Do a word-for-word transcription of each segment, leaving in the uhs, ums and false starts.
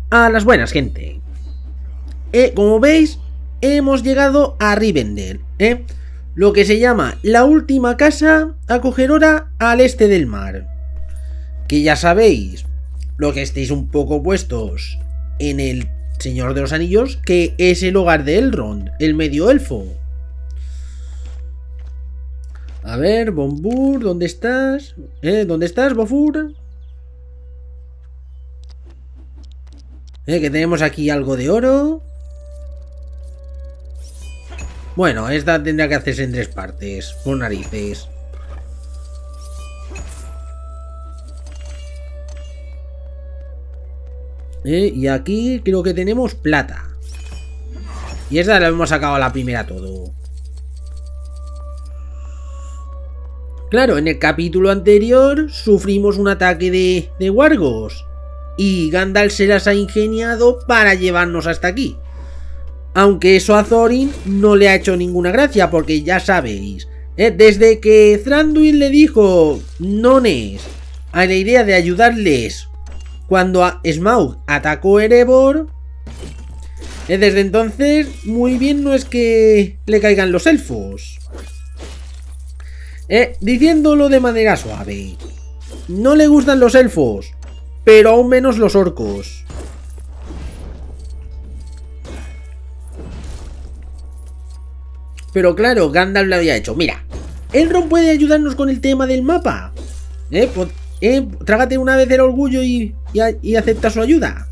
A las buenas, gente. Eh, como veis, hemos llegado a Rivendell, ¿eh? Lo que se llama la última casa acogedora al este del mar. Que ya sabéis, lo que estéis un poco puestos en el Señor de los Anillos, que es el hogar de Elrond, el medio elfo. A ver, Bombur, ¿dónde estás? ¿Eh? ¿Dónde estás, Bofur? ¿Eh? Que tenemos aquí algo de oro. Bueno, esta tendrá que hacerse en tres partes, por narices. ¿Eh? Y aquí creo que tenemos plata. Y esta la hemos sacado a la primera todo. Claro, en el capítulo anterior sufrimos un ataque de, de wargos. Y Gandalf se las ha ingeniado para llevarnos hasta aquí. Aunque eso a Thorin no le ha hecho ninguna gracia, porque ya sabéis, ¿eh? Desde que Thranduil le dijo nones a la idea de ayudarles cuando a Smaug atacó Erebor, ¿eh? Desde entonces muy bien no es que le caigan los elfos. Eh, diciéndolo de manera suave, no le gustan los elfos, pero aún menos los orcos. Pero claro, Gandalf le había hecho, mira, Elrond puede ayudarnos con el tema del mapa. Eh, pues, eh trágate una vez el orgullo y, y, y acepta su ayuda.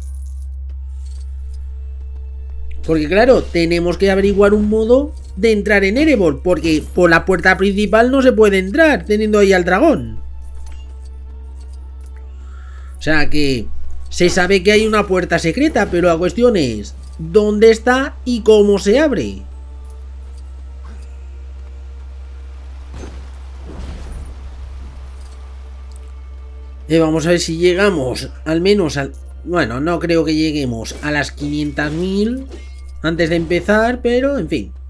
Porque claro, tenemos que averiguar un modo de entrar en Erebor, porque por la puerta principal no se puede entrar, teniendo ahí al dragón. O sea que se sabe que hay una puerta secreta, pero la cuestión es ¿dónde está y cómo se abre? Eh, vamos a ver si llegamos al menos al... Bueno, no creo que lleguemos a las quinientas mil antes de empezar, pero en fin.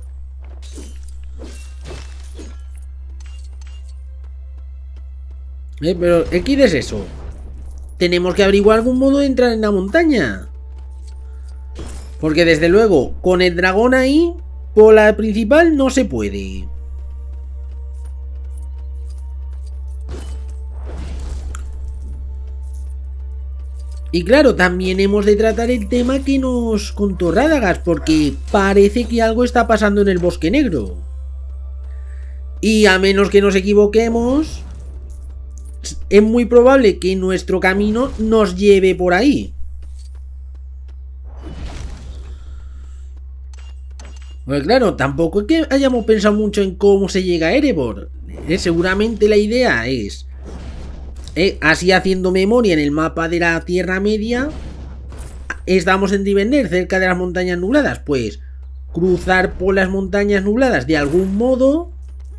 Eh, pero ¿qué es eso? Tenemos que averiguar algún modo de entrar en la montaña. Porque desde luego, con el dragón ahí, por la principal no se puede. Y claro, también hemos de tratar el tema que nos contó Radagast, porque parece que algo está pasando en el Bosque Negro. Y a menos que nos equivoquemos, es muy probable que nuestro camino nos lleve por ahí. Pues claro, tampoco es que hayamos pensado mucho en cómo se llega a Erebor. Eh, seguramente la idea es... Eh, así haciendo memoria en el mapa de la Tierra Media, estamos en Rivendell, cerca de las montañas nubladas, pues cruzar por las montañas nubladas de algún modo,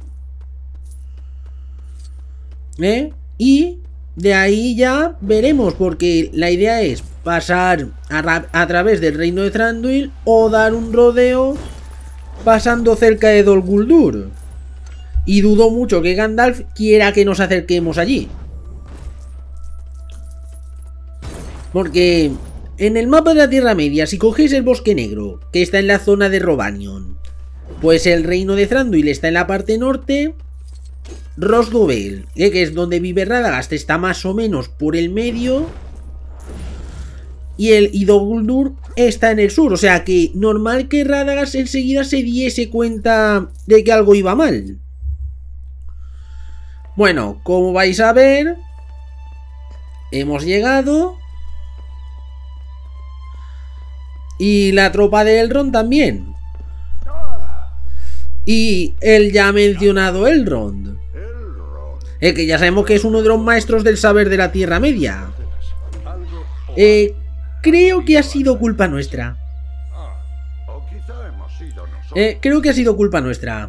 ¿eh? Y de ahí ya veremos, porque la idea es pasar a, a través del reino de Thranduil o dar un rodeo pasando cerca de Dol Guldur. Y dudo mucho que Gandalf quiera que nos acerquemos allí. Porque en el mapa de la Tierra Media, si cogéis el Bosque Negro, que está en la zona de Rhovanion, pues el reino de Thranduil está en la parte norte, Rhosgobel, eh, que es donde vive Radagast, está más o menos por el medio, y el y Dol Guldur está en el sur, o sea que normal que Radagast enseguida se diese cuenta de que algo iba mal. Bueno, como vais a ver, hemos llegado... Y la tropa de Elrond también. Y el ya mencionado Elrond. Eh, que ya sabemos que es uno de los maestros del saber de la Tierra Media. Eh, creo que ha sido culpa nuestra. Eh, creo que ha sido culpa nuestra.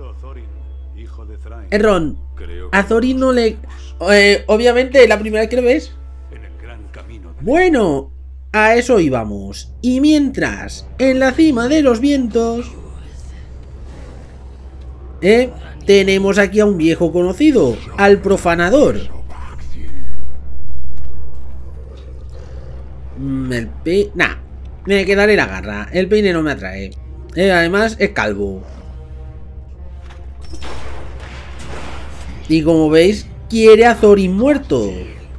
Elrond, a Thorin no le... Eh, obviamente, la primera vez que lo ves. Bueno... A eso íbamos. Y mientras, en la cima de los vientos, ¿eh? Tenemos aquí a un viejo conocido, al profanador. Mm, el pe... Nah, me quedaré la garra. El peine no me atrae. Eh, además es calvo. Y como veis, quiere a Thorin muerto.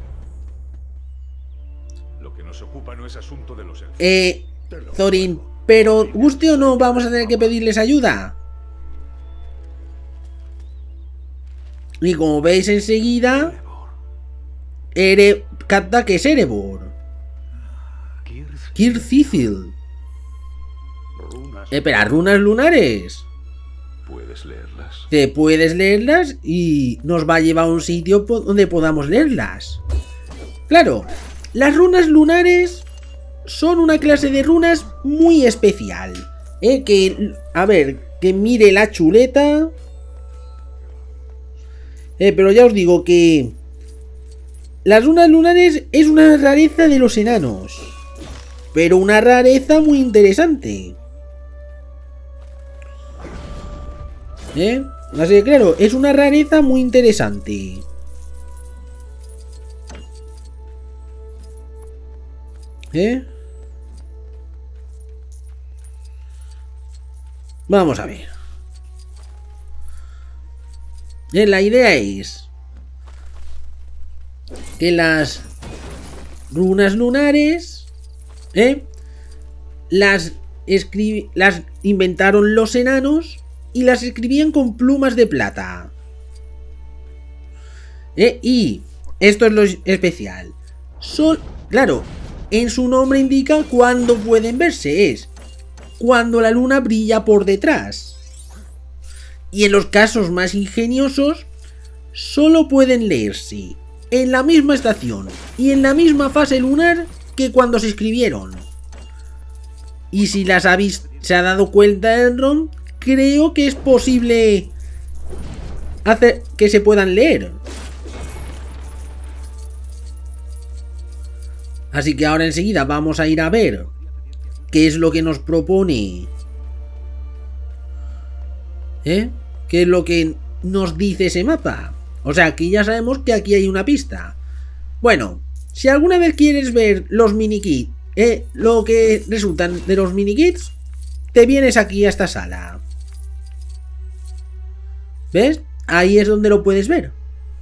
Lo que nos ocupa no es asunto de los elfos. Eh, Thorin, pero guste o no, vamos a tener que pedirles ayuda. Y como veis enseguida, Ere... Capta que es Erebor. Kircithil. Eh, espera, runas lunares. Puedes leerlas. Te puedes leerlas y nos va a llevar a un sitio donde podamos leerlas. Claro, las runas lunares son una clase de runas muy especial. Eh, que, a ver, que mire la chuleta. Eh, pero ya os digo que las runas lunares es una rareza de los enanos. Pero una rareza muy interesante. ¿Eh? Así que claro, es una rareza muy interesante. ¿Eh? Vamos a ver. ¿Eh? La idea es que las runas lunares, ¿eh? Las, las inventaron los enanos y las escribían con plumas de plata. ¿Eh? Y esto es lo especial. Son, claro, en su nombre indica cuándo pueden verse. Es cuando la luna brilla por detrás. Y en los casos más ingeniosos, solo pueden leerse en la misma estación y en la misma fase lunar que cuando se escribieron. Y si las ha visto, se ha dado cuenta Elrond, creo que es posible hacer que se puedan leer. Así que ahora enseguida vamos a ir a ver qué es lo que nos propone. ¿Eh? ¿Qué es lo que nos dice ese mapa? O sea, que ya sabemos que aquí hay una pista. Bueno, si alguna vez quieres ver los minikits, ¿eh? Lo que resultan de los minikits, te vienes aquí a esta sala. ¿Ves? Ahí es donde lo puedes ver.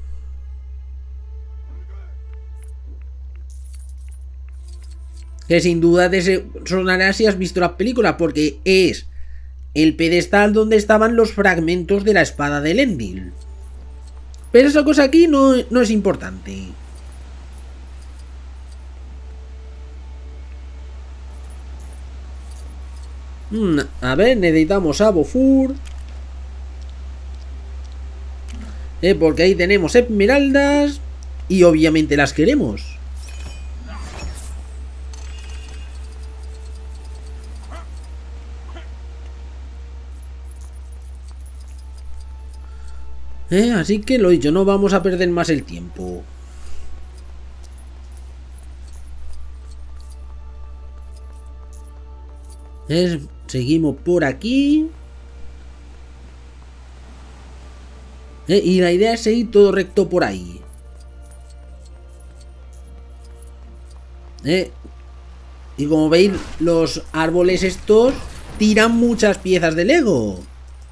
Que sin duda te sonará si has visto la película, porque es el pedestal donde estaban los fragmentos de la espada de Elendil. Pero esa cosa aquí no, no es importante. Hmm, a ver, necesitamos a Bofur. Eh, porque ahí tenemos esmeraldas. Y obviamente las queremos. Eh, así que lo dicho, no vamos a perder más el tiempo. Eh, seguimos por aquí. Eh, y la idea es seguir todo recto por ahí. Eh, y como veis, los árboles estos tiran muchas piezas de Lego.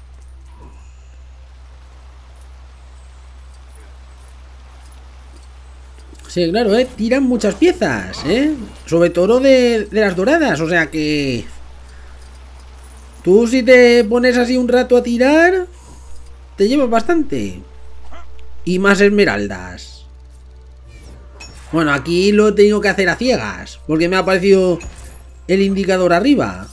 Sí, claro, ¿eh? Tiran muchas piezas, ¿eh? Sobre todo de, de las doradas, o sea que... Tú si te pones así un rato a tirar, te llevas bastante. Y más esmeraldas. Bueno, aquí lo he tenido que hacer a ciegas, porque me ha aparecido el indicador arriba.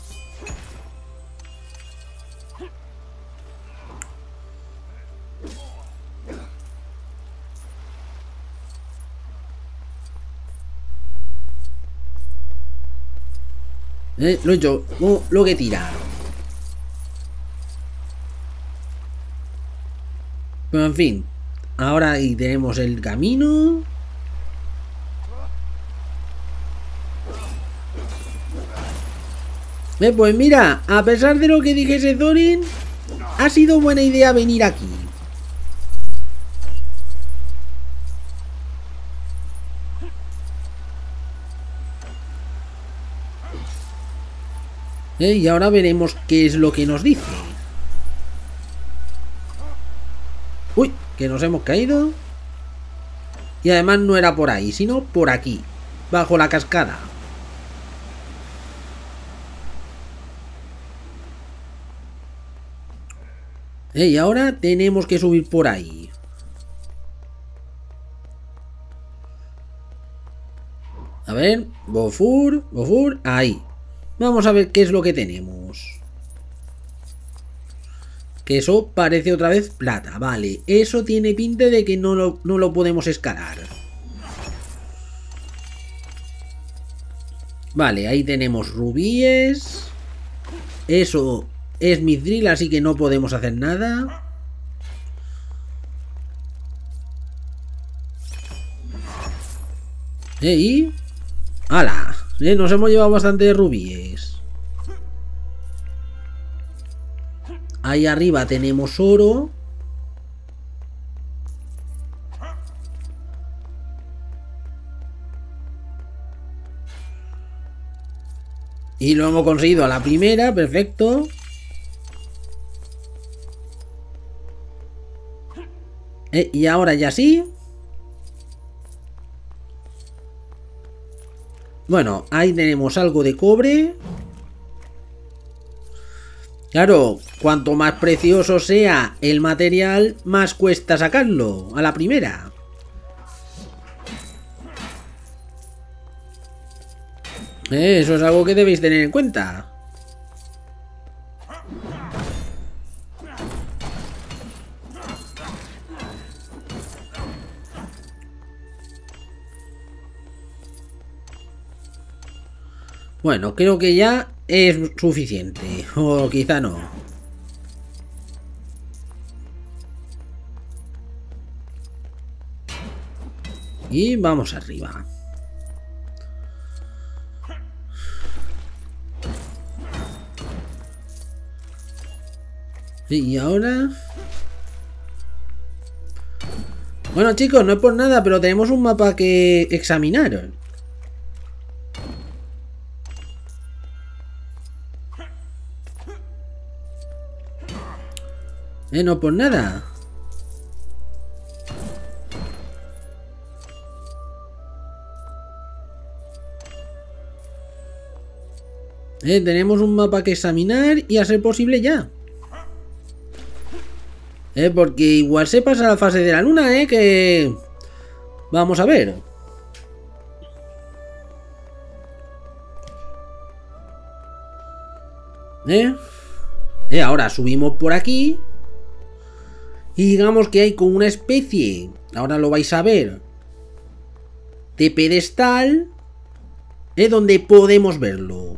Eh, lo he hecho, oh, lo que tira. Pero en fin, ahora ahí tenemos el camino. Eh, pues mira, a pesar de lo que dijese Thorin, ha sido buena idea venir aquí. ¿Eh? Y ahora veremos qué es lo que nos dice. Uy, que nos hemos caído. Y además no era por ahí, sino por aquí, bajo la cascada. ¿Eh? Y ahora tenemos que subir por ahí. A ver, Bofur, Bofur, ahí. Vamos a ver qué es lo que tenemos. Que eso parece otra vez plata, vale. Eso tiene pinta de que no lo, no lo podemos escalar. Vale, ahí tenemos rubíes. Eso es mithril, así que no podemos hacer nada. Eh, y... ¡Hala! Eh, nos hemos llevado bastante rubíes. Ahí arriba tenemos oro. Y lo hemos conseguido a la primera, perfecto. Eh, y ahora ya sí. Bueno, ahí tenemos algo de cobre. Claro, cuanto más precioso sea el material, más cuesta sacarlo a la primera. Eh, eso es algo que debéis tener en cuenta. Bueno, creo que ya es suficiente. O quizá no. Y vamos arriba. Y ahora... Bueno, chicos, no es por nada, pero tenemos un mapa que examinar. Eh, no por nada. Eh, tenemos un mapa que examinar y a ser posible ya. Eh, porque igual se pasa la fase de la luna, eh, que... Vamos a ver. Eh. Eh, ahora subimos por aquí. Y digamos que hay como una especie, ahora lo vais a ver, de pedestal, eh, donde podemos verlo.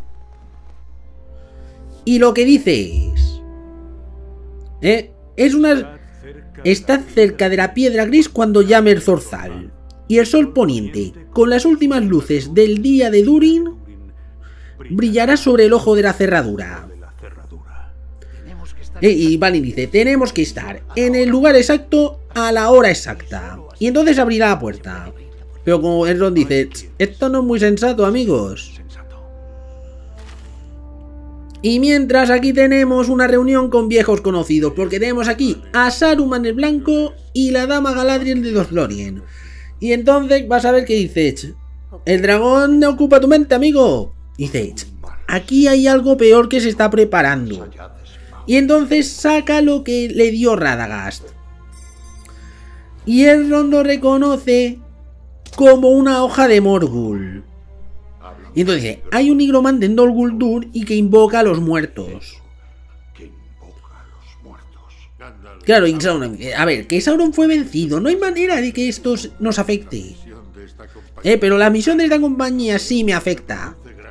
Y lo que dice es... Eh, es una... Está cerca de la piedra gris cuando llame el zorzal. Y el sol poniente, con las últimas luces del día de Durin, brillará sobre el ojo de la cerradura. Eh, y Balin dice, tenemos que estar en el lugar exacto a la hora exacta. Y entonces abrirá la puerta. Pero como Elrond dice, esto no es muy sensato, amigos. Y mientras aquí tenemos una reunión con viejos conocidos, porque tenemos aquí a Saruman el Blanco y la Dama Galadriel de Lothlórien. Y entonces vas a ver qué dice, el dragón ocupa tu mente, amigo. Dice, aquí hay algo peor que se está preparando. Y entonces saca lo que le dio Radagast. Y Elrond lo reconoce como una hoja de Morgul. Y entonces dice, hay un nigromante en Dol Guldur y que invoca a los muertos. Claro, y Sauron, a ver, que Sauron fue vencido. No hay manera de que esto nos afecte. Eh, pero la misión de esta compañía sí me afecta.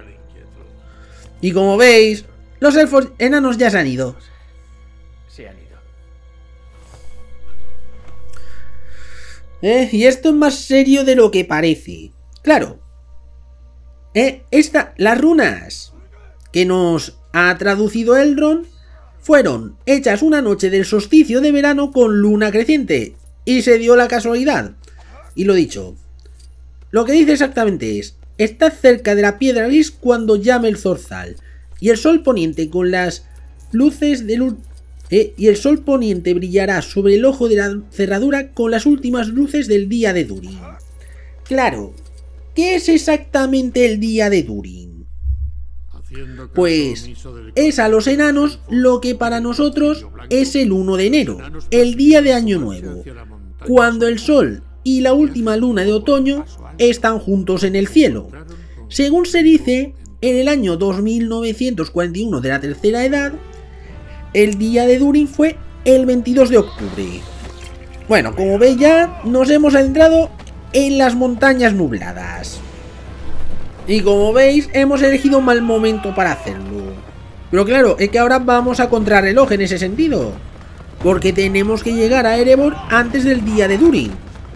Y como veis... Los elfos enanos ya se han ido. Se han ido. Eh, y esto es más serio de lo que parece. Claro. Eh, esta, las runas que nos ha traducido Elrond fueron hechas una noche del solsticio de verano con luna creciente. Y se dio la casualidad. Y lo dicho. Lo que dice exactamente es: está cerca de la piedra gris cuando llame el zorzal. y el sol poniente con las luces del eh, y el sol poniente brillará sobre el ojo de la cerradura con las últimas luces del día de Durin. Claro, ¿qué es exactamente el día de Durin? Pues es a los enanos lo que para nosotros es el uno de enero, el día de Año Nuevo, cuando el sol y la última luna de otoño están juntos en el cielo. Según se dice, en el año dos mil novecientos cuarenta y uno de la Tercera Edad, el día de Durin fue el veintidós de octubre. Bueno, como veis ya nos hemos adentrado en las montañas nubladas. Y como veis hemos elegido un mal momento para hacerlo. Pero claro, es que ahora vamos a contrarreloj en ese sentido, porque tenemos que llegar a Erebor antes del día de Durin.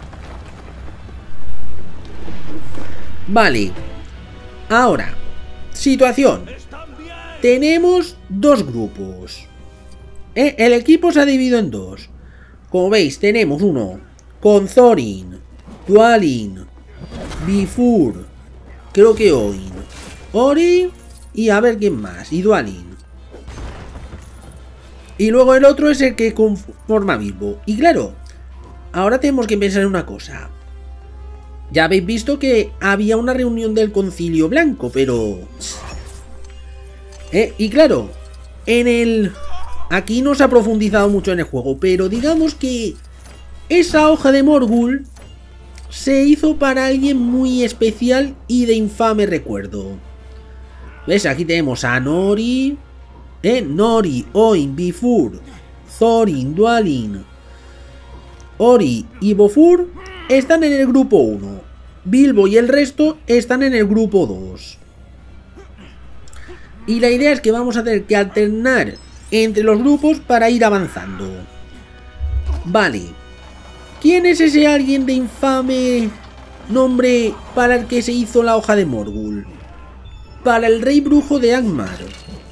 Vale. Ahora, situación. Tenemos dos grupos. ¿Eh? El equipo se ha dividido en dos. Como veis, tenemos uno con Thorin, Dwalin, Bifur, creo que Oin, Ori y a ver quién más, y Dwalin. Y luego el otro es el que conforma Bilbo. Y claro, ahora tenemos que pensar en una cosa. Ya habéis visto que había una reunión del Concilio Blanco, pero... ¿Eh? Y claro, en el... Aquí no se ha profundizado mucho en el juego, pero digamos que esa hoja de Morgul se hizo para alguien muy especial y de infame recuerdo. ¿Ves? Aquí tenemos a Nori, ¿eh? Nori, Oin, Bifur, Thorin, Dwalin, Ori y Bofur están en el grupo uno. Bilbo y el resto están en el grupo dos. Y la idea es que vamos a tener que alternar entre los grupos para ir avanzando. Vale. ¿Quién es ese alguien de infame nombre para el que se hizo la hoja de Morgul? Para el rey brujo de Angmar.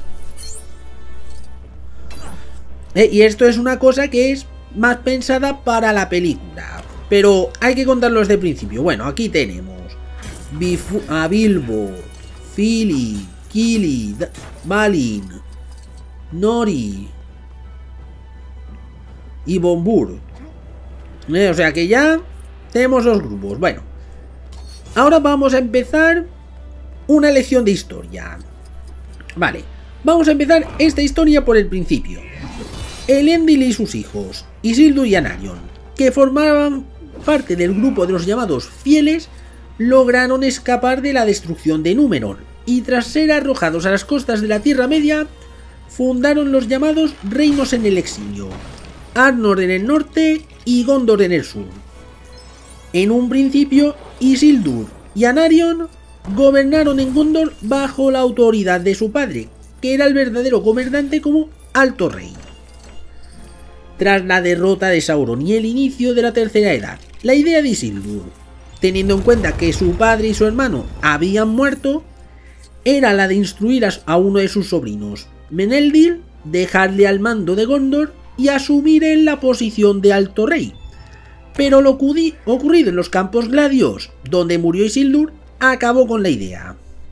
Eh, y esto es una cosa que es más pensada para la película, pero hay que contarlo desde el principio. Bueno, aquí tenemos Bifu a Bilbo, Fili, Kili, Balin, Nori y Bombur. Eh, o sea que ya tenemos dos grupos. Bueno, ahora vamos a empezar una lección de historia. Vale, vamos a empezar esta historia por el principio. Elendil y sus hijos, Isildur y Anarion, que formaban parte del grupo de los llamados Fieles, lograron escapar de la destrucción de Númenor y tras ser arrojados a las costas de la Tierra Media, fundaron los llamados Reinos en el Exilio, Arnor en el norte y Gondor en el sur. En un principio, Isildur y Anarion gobernaron en Gondor bajo la autoridad de su padre, que era el verdadero gobernante como Alto Rey. Tras la derrota de Sauron y el inicio de la Tercera Edad, la idea de Isildur, teniendo en cuenta que su padre y su hermano habían muerto, era la de instruir a uno de sus sobrinos, Meneldil, dejarle al mando de Gondor y asumir él la posición de Alto Rey. Pero lo ocurrido en los Campos Gladios, donde murió Isildur, acabó con la idea.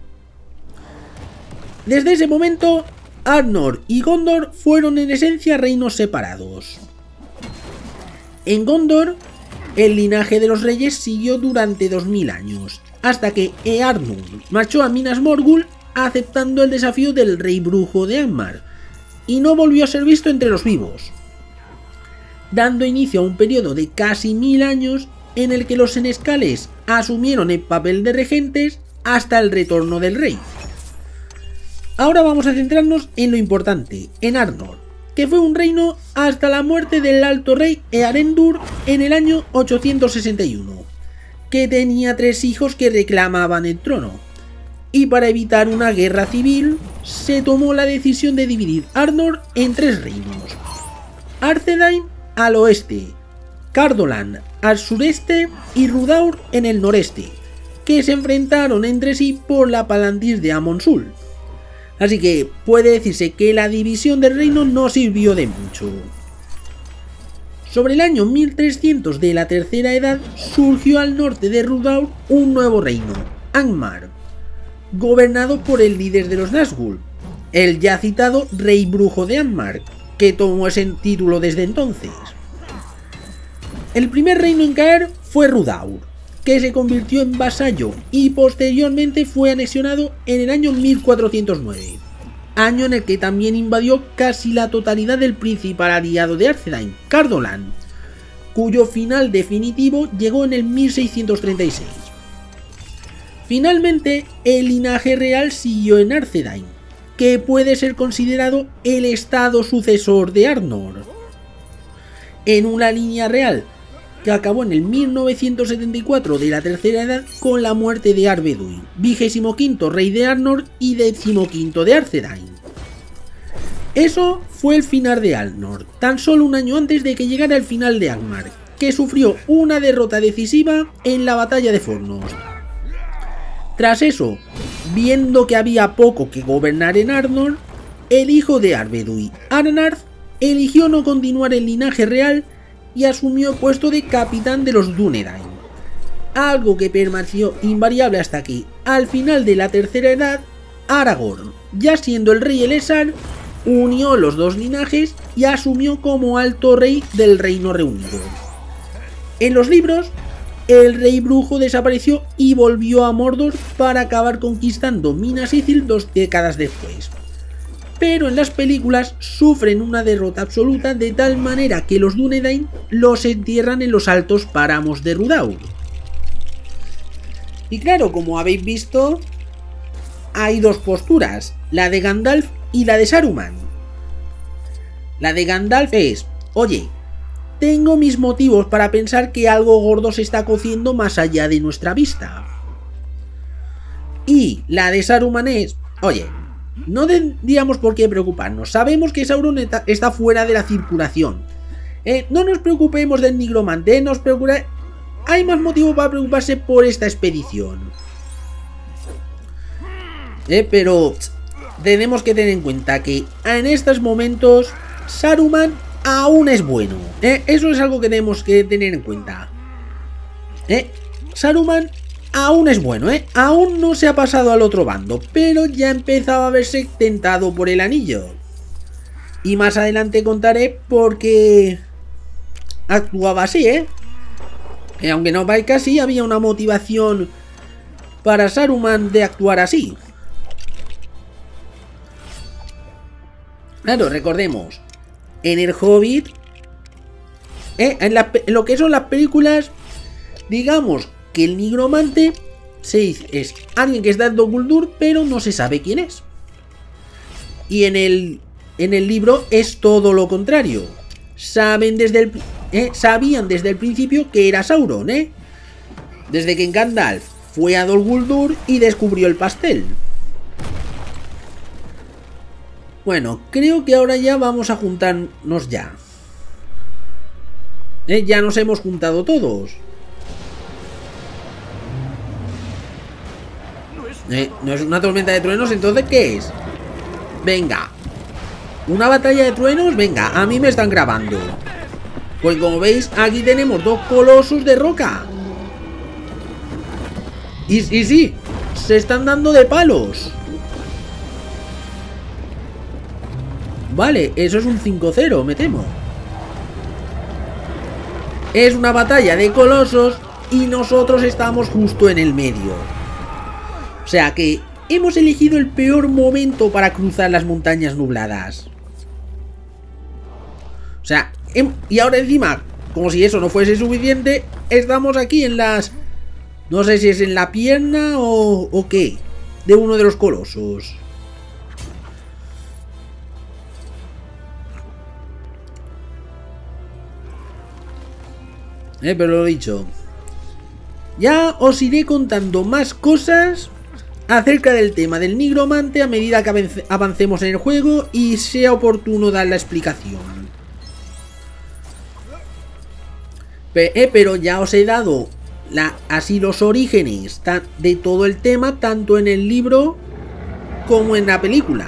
Desde ese momento, Arnor y Gondor fueron en esencia reinos separados. En Gondor, el linaje de los reyes siguió durante dos mil años, hasta que Eärnur marchó a Minas Morgul aceptando el desafío del rey brujo de Angmar, y no volvió a ser visto entre los vivos, dando inicio a un periodo de casi mil años en el que los senescales asumieron el papel de regentes hasta el retorno del rey. Ahora vamos a centrarnos en lo importante, en Arnor, que fue un reino hasta la muerte del alto rey Earendur en el año ochocientos sesenta y uno, que tenía tres hijos que reclamaban el trono, y para evitar una guerra civil se tomó la decisión de dividir Arnor en tres reinos: Arthedain al oeste, Cardolan al sureste y Rudaur en el noreste, que se enfrentaron entre sí por la Palantir de Amon-Sul. Así que puede decirse que la división del reino no sirvió de mucho. Sobre el año mil trescientos de la Tercera Edad surgió al norte de Rudaur un nuevo reino, Angmar, gobernado por el líder de los Nazgûl, el ya citado Rey Brujo de Angmar, que tomó ese título desde entonces. El primer reino en caer fue Rudaur, que se convirtió en vasallo y posteriormente fue anexionado en el año mil cuatrocientos nueve, año en el que también invadió casi la totalidad del principal aliado de Arthedain, Cardolan, cuyo final definitivo llegó en el mil seiscientos treinta y seis. Finalmente, el linaje real siguió en Arthedain, que puede ser considerado el estado sucesor de Arnor, en una línea real que acabó en el mil novecientos setenta y cuatro de la Tercera Edad con la muerte de Arveduy, vigésimo quinto rey de Arnor y decimoquinto de Arthedain. Eso fue el final de Arnor, tan solo un año antes de que llegara el final de Angmar, que sufrió una derrota decisiva en la batalla de Fornos. Tras eso, viendo que había poco que gobernar en Arnor, el hijo de Arveduy, Arnarth, eligió no continuar el linaje real y asumió el puesto de capitán de los Dúnedain, algo que permaneció invariable hasta que, al final de la Tercera Edad, Aragorn, ya siendo el rey Elessar, unió los dos linajes y asumió como alto rey del Reino Reunido. En los libros, el rey brujo desapareció y volvió a Mordor para acabar conquistando Minas Ithil dos décadas después. Pero en las películas sufren una derrota absoluta de tal manera que los Dúnedain los entierran en los altos páramos de Rudaur. Y claro, como habéis visto, hay dos posturas, la de Gandalf y la de Saruman. La de Gandalf es, oye, tengo mis motivos para pensar que algo gordo se está cociendo más allá de nuestra vista. Y la de Saruman es, oye, no tendríamos por qué preocuparnos, sabemos que Sauron está fuera de la circulación. Eh, no nos preocupemos del nigromante, nos preocupa... hay más motivo para preocuparse por esta expedición. Eh, pero tenemos que tener en cuenta que en estos momentos Saruman aún es bueno. Eh, eso es algo que tenemos que tener en cuenta. Eh, Saruman aún es bueno, ¿eh? Aún no se ha pasado al otro bando, pero ya empezaba a verse tentado por el anillo. Y más adelante contaré por qué actuaba así, ¿eh? Que aunque no parezca así, había una motivación para Saruman de actuar así. Claro, recordemos, en el Hobbit, ¿eh? en, la, en lo que son las películas, digamos que el nigromante se dice, es alguien que está en Dol Guldur, pero no se sabe quién es. Y en el, en el libro es todo lo contrario. Saben desde el, eh, sabían desde el principio que era Sauron, ¿eh? Desde que Gandalf fue a Dol Guldur y descubrió el pastel. Bueno, creo que ahora ya vamos a juntarnos ya. ¿Eh? Ya nos hemos juntado todos. Eh, ¿No es una tormenta de truenos? Entonces, ¿qué es? Venga. ¿Una batalla de truenos? Venga, a mí me están grabando. Pues como veis, aquí tenemos dos colosos de roca. Y, y sí, se están dando de palos. Vale, eso es un cinco cero, me temo. Es una batalla de colosos y nosotros estamos justo en el medio. O sea que hemos elegido el peor momento para cruzar las montañas nubladas. O sea, y ahora encima, como si eso no fuese suficiente, estamos aquí en las... no sé si es en la pierna o, o qué, de uno de los colosos. Eh, pero lo dicho. Ya os iré contando más cosas acerca del tema del nigromante a medida que avancemos en el juego y sea oportuno dar la explicación. Eh, pero ya os he dado la, así los orígenes de todo el tema, tanto en el libro como en la película.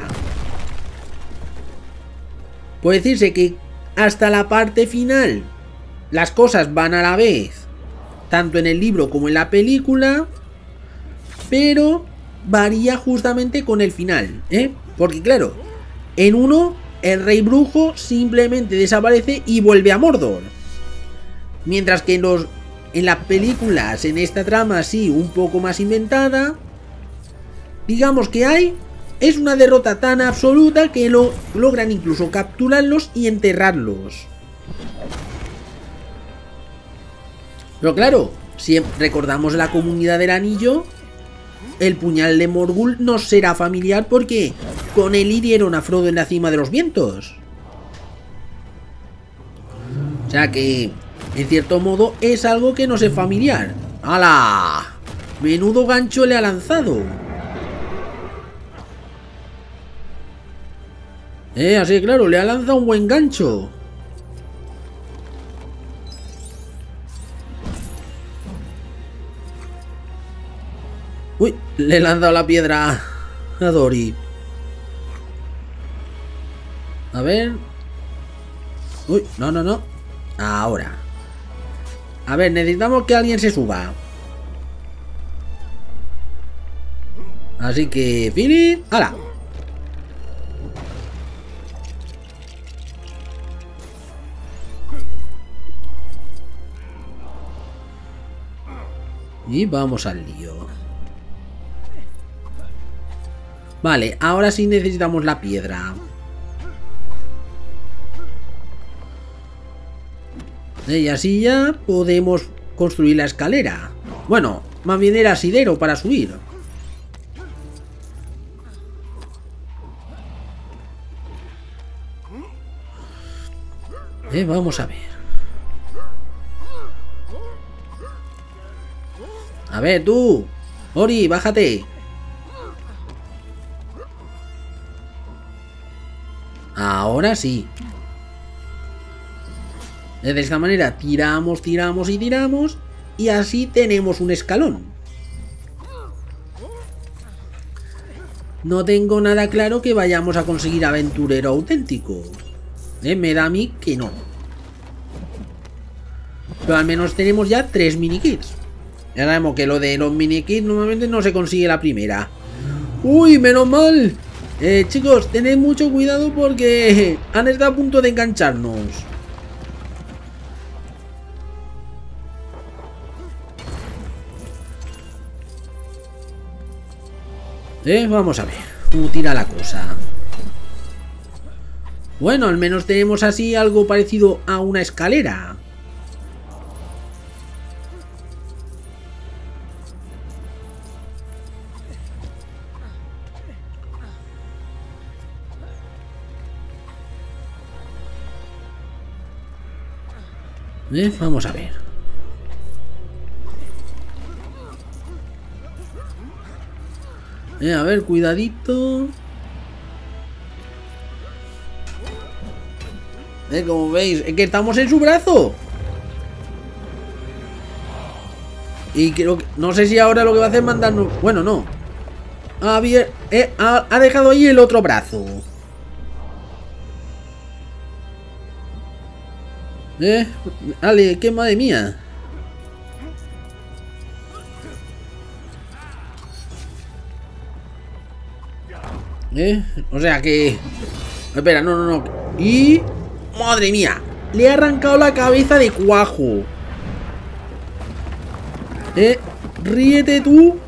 Puede decirse que hasta la parte final las cosas van a la vez, tanto en el libro como en la película, pero varía justamente con el final, ¿eh? Porque claro, en uno el rey brujo simplemente desaparece y vuelve a Mordor. Mientras que en, los, en las películas, en esta trama así un poco más inventada, digamos que hay, es una derrota tan absoluta que lo, logran incluso capturarlos y enterrarlos. Pero claro, si recordamos la comunidad del anillo, el puñal de Morgul no será familiar porque con él hirieron a Frodo en la cima de los vientos. O sea que, en cierto modo, es algo que no es familiar. ¡Hala! Menudo gancho le ha lanzado. Eh, así claro, le ha lanzado un buen gancho. Uy, le he lanzado la piedra a Dori. A ver. Uy, no, no, no. Ahora. A ver, necesitamos que alguien se suba. Así que, Philip, ¡hala! Y vamos al lío. Vale, ahora sí necesitamos la piedra. Y así ya podemos construir la escalera. Bueno, más bien era asidero para subir. Eh, vamos a ver. A ver, tú. Ori, bájate. Ahora sí. De esta manera tiramos, tiramos y tiramos. Y así tenemos un escalón. No tengo nada claro que vayamos a conseguir aventurero auténtico. Eh, me da a mí que no. Pero al menos tenemos ya tres minikits. Ya sabemos que lo de los minikits normalmente no se consigue la primera. ¡Uy, menos mal! Eh, chicos, tened mucho cuidado porque han estado a punto de engancharnos. Eh, vamos a ver cómo tira la cosa. Bueno, al menos tenemos así algo parecido a una escalera. Eh, vamos a ver. Eh, a ver, cuidadito. Eh, como veis, es que estamos en su brazo. Y creo que... No sé si ahora lo que va a hacer es mandarnos... Bueno, no. Ha, eh, ha, ha dejado ahí el otro brazo. Eh, Ale, qué madre mía. Eh, o sea que... Espera, no, no, no. Y... Madre mía. Le ha arrancado la cabeza de cuajo. Eh, ríete tú.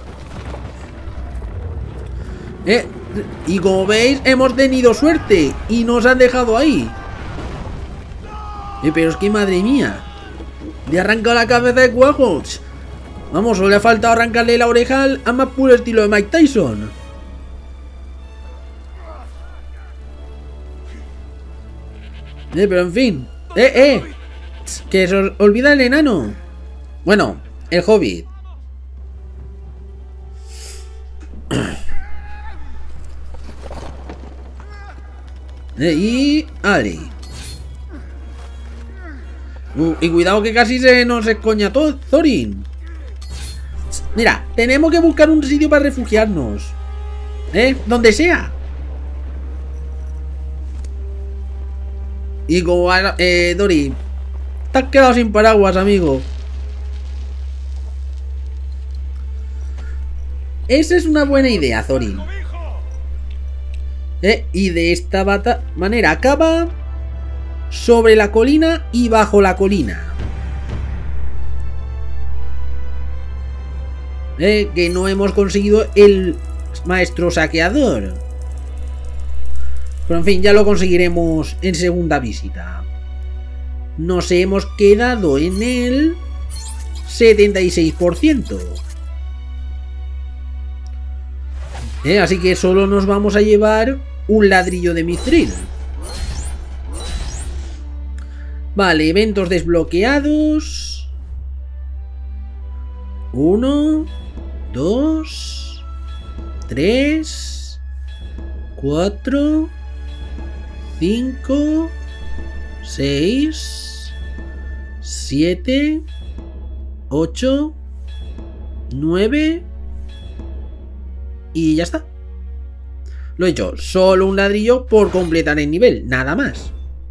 Eh, y como veis, hemos tenido suerte. Y nos han dejado ahí. Eh, pero es que madre mía. Le ha arrancado la cabeza de cuajo. Vamos, solo le ha faltado arrancarle la oreja al a más puro estilo de Mike Tyson. Eh, pero en fin. Eh, eh. Que se os olvida el enano. Bueno, el hobbit. Eh, y... Ale. Uh, y cuidado que casi se nos escoña todo Thorin. Mira, tenemos que buscar un sitio para refugiarnos. Eh, donde sea. Y como... Eh, Dori, te has quedado sin paraguas, amigo. Esa es una buena idea, Thorin. ¿Eh? Y de esta manera acaba sobre la colina y bajo la colina. ¿Eh? Que no hemos conseguido el maestro saqueador. Pero en fin, ya lo conseguiremos en segunda visita. Nos hemos quedado en el setenta y seis por ciento. ¿Eh? Así que solo nos vamos a llevar un ladrillo de mithril. Vale, eventos desbloqueados. Uno, dos, tres, cuatro, cinco, seis, siete, ocho, nueve y ya está. Lo he hecho, solo un ladrillo por completar el nivel, nada más.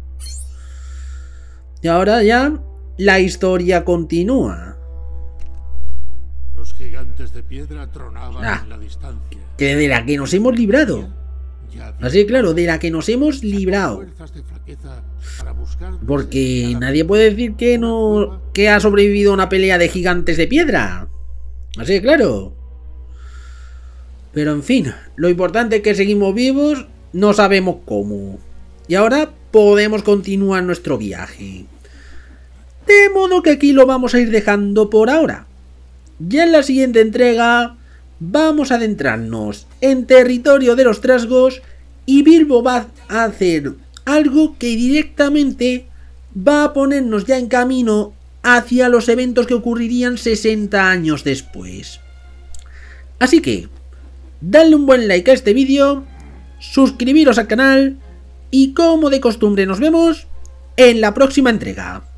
Y ahora ya la historia continúa. Los gigantes de piedra tronaban Ah, en la distancia. que de la que nos hemos librado. Así claro, de la que nos hemos librado. Porque nadie puede decir que no que ha sobrevivido a una pelea de gigantes de piedra. Así claro. Pero en fin, lo importante es que seguimos vivos, no sabemos cómo. Y ahora podemos continuar nuestro viaje. De modo que aquí lo vamos a ir dejando por ahora. Ya en la siguiente entrega vamos a adentrarnos en territorio de los trasgos y Bilbo va a hacer algo que directamente va a ponernos ya en camino hacia los eventos que ocurrirían sesenta años después. Así que dadle un buen like a este vídeo, suscribiros al canal y como de costumbre nos vemos en la próxima entrega.